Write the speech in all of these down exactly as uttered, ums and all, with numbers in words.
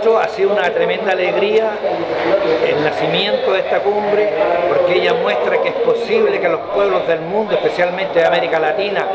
nosotros ha sido una tremenda alegría el nacimiento de esta cumbre, porque ella muestra que es posible que los pueblos del mundo, especialmente de América Latina,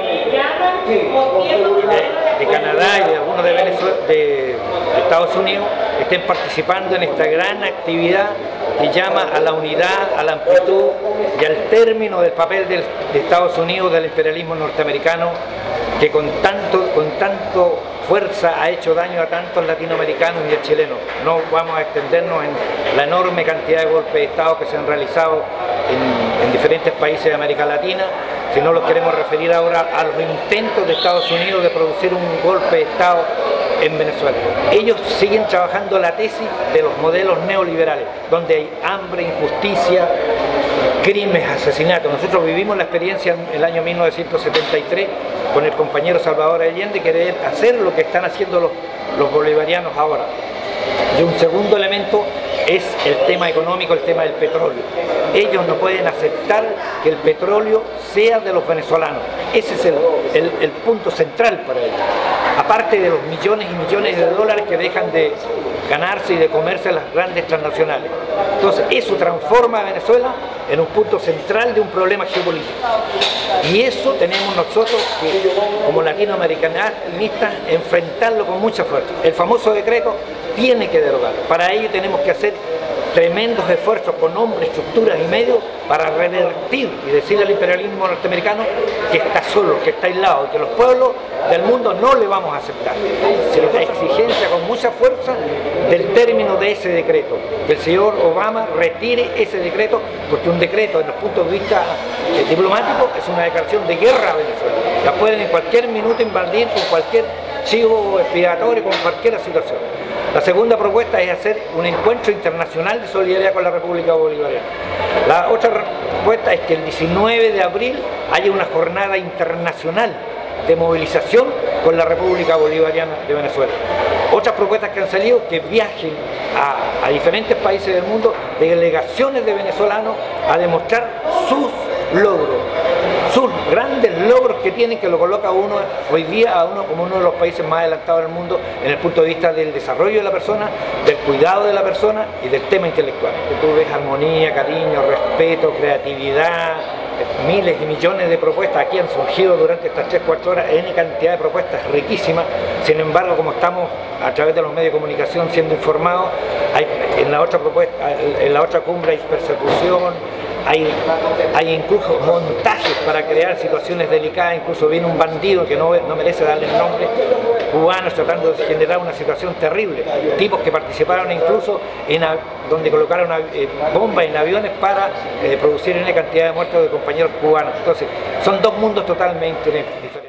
de, de Canadá y de algunos de, Venezuela, de, de Estados Unidos, estén participando en esta gran actividad que llama a la unidad, a la amplitud y al término del papel del, de Estados Unidos, del imperialismo norteamericano, que con tanto, con tanto fuerza ha hecho daño a tantos latinoamericanos y a chilenos. No vamos a extendernos en la enorme cantidad de golpes de Estado que se han realizado en, en diferentes países de América Latina, sino los queremos referir ahora a los intentos de Estados Unidos de producir un golpe de Estado en Venezuela. Ellos siguen trabajando la tesis de los modelos neoliberales, donde hay hambre, injusticia, crímenes, asesinatos. Nosotros vivimos la experiencia en el año mil novecientos setenta y tres con el compañero Salvador Allende, querer hacer lo que están haciendo los, los bolivarianos ahora. Y un segundo elemento es el tema económico, el tema del petróleo. Ellos no pueden aceptar que el petróleo sea de los venezolanos. Ese es el, el, el punto central para ellos. Aparte de los millones y millones de dólares que dejan de ganarse y de comerse las grandes transnacionales. Entonces eso transforma a Venezuela en un punto central de un problema geopolítico. Y eso tenemos nosotros que, como latinoamericanistas, enfrentarlo con mucha fuerza. El famoso decreto tiene que derogar. Para ello tenemos que hacer tremendos esfuerzos con hombres, estructuras y medios para revertir y decirle al imperialismo norteamericano que está solo, que está aislado, y que los pueblos del mundo no le vamos a aceptar. Se les da exigencia con mucha fuerza del término de ese decreto, que el señor Obama retire ese decreto, porque un decreto desde el punto de vista eh, diplomático es una declaración de guerra a Venezuela. La pueden en cualquier minuto invadir con cualquier chivo expiatorio, con cualquier situación. La segunda propuesta es hacer un encuentro internacional de solidaridad con la República Bolivariana. La otra propuesta es que el diecinueve de abril haya una jornada internacional de movilización con la República Bolivariana de Venezuela. Otras propuestas que han salido, que viajen a, a diferentes países del mundo delegaciones de venezolanos a demostrar sus logros, sus grandes logros que tienen, que lo coloca uno hoy día a uno como uno de los países más adelantados del mundo en el punto de vista del desarrollo de la persona, del cuidado de la persona y del tema intelectual. Que tú ves armonía, cariño, respeto, creatividad, miles y millones de propuestas aquí han surgido durante estas tres, cuatro horas, N cantidad de propuestas riquísimas. Sin embargo, como estamos a través de los medios de comunicación siendo informados, hay, en la otra propuesta, en la otra cumbre hay persecución, Hay, hay incluso montajes para crear situaciones delicadas. Incluso viene un bandido que no, no merece darle el nombre, cubanos tratando de generar una situación terrible, tipos que participaron incluso en a, donde colocaron eh, bombas en aviones para eh, producir una cantidad de muertos de compañeros cubanos. Entonces son dos mundos totalmente diferentes.